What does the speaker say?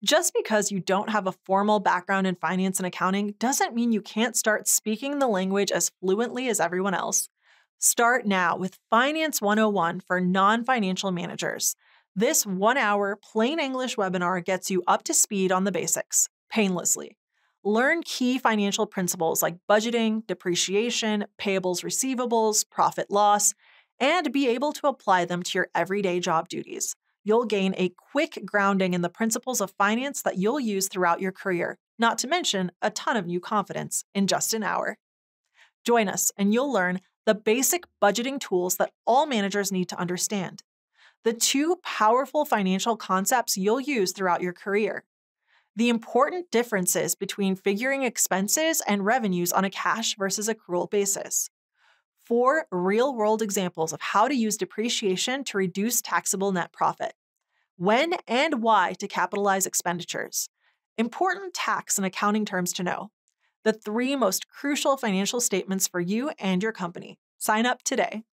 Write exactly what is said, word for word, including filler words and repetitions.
Just because you don't have a formal background in finance and accounting doesn't mean you can't start speaking the language as fluently as everyone else. Start now with Finance one oh one for non-financial managers. This one-hour plain English webinar gets you up to speed on the basics, painlessly. Learn key financial principles like budgeting, depreciation, payables, receivables, profit loss, and be able to apply them to your everyday job duties. You'll gain a quick grounding in the principles of finance that you'll use throughout your career, not to mention a ton of new confidence in just an hour. Join us and you'll learn the basic budgeting tools that all managers need to understand, the two powerful financial concepts you'll use throughout your career, the important differences between figuring expenses and revenues on a cash versus accrual basis, four real-world examples of how to use depreciation to reduce taxable net profit, when and why to capitalize expenditures, important tax and accounting terms to know, the three most crucial financial statements for you and your company. Sign up today.